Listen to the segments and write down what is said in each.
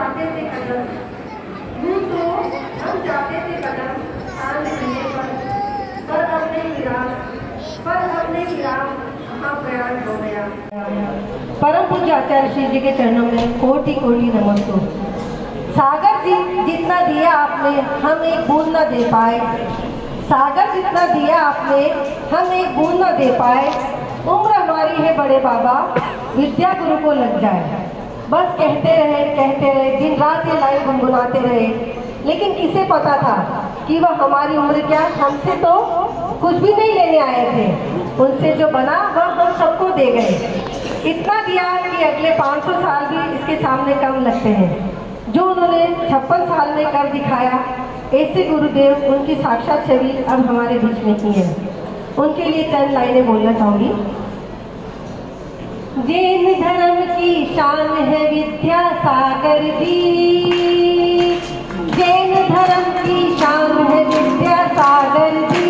बढ़ाते थे कदम, यूं तो हम जाते थे कदम शांत रहने पर अब नहीं विराम वहाँ प्रयाण हो गया। परम पूज्य आचार्य श्री जी के चरणों में कोटि कोटि नमस्कार। सागर जी जितना दिया आपने हम एक बूंद न दे पाए, सागर जितना दिया आपने हम एक बूंद न दे पाए। उम्र हमारी है बड़े बाबा, विद्या गुरु को लग जाए। बस कहते रहे दिन रात ये लाइन गुनगुनाते रहे, लेकिन किसे पता था कि वह हमारी उम्र क्या, हमसे तो कुछ भी नहीं लेने आए थे। उनसे जो बना वह हम सबको दे गए। इतना दिया कि अगले 500 साल भी इसके सामने कम लगते हैं। जो उन्होंने 56 साल में कर दिखाया, ऐसे गुरुदेव उनकी साक्षात छवि अब हमारे बीच में ही है। उनके लिए चंद लाइनें बोलना चाहूंगी। जैन धर्म की शान है विद्या सागर जी, जैन धर्म की शान है विद्या सागर जी।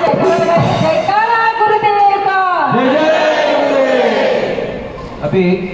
अभी